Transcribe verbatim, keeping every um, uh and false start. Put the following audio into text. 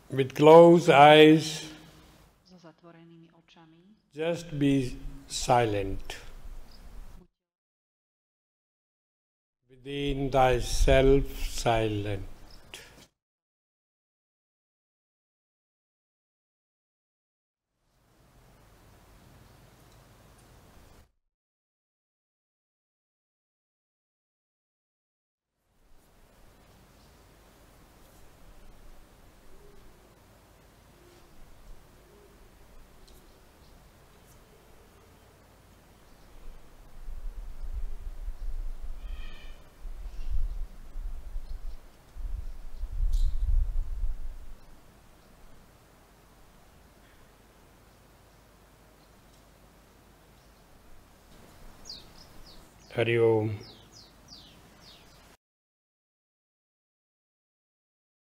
with closed eyes, so zatvorenými očami. Just be silent. Within thyself silent. Hari Om.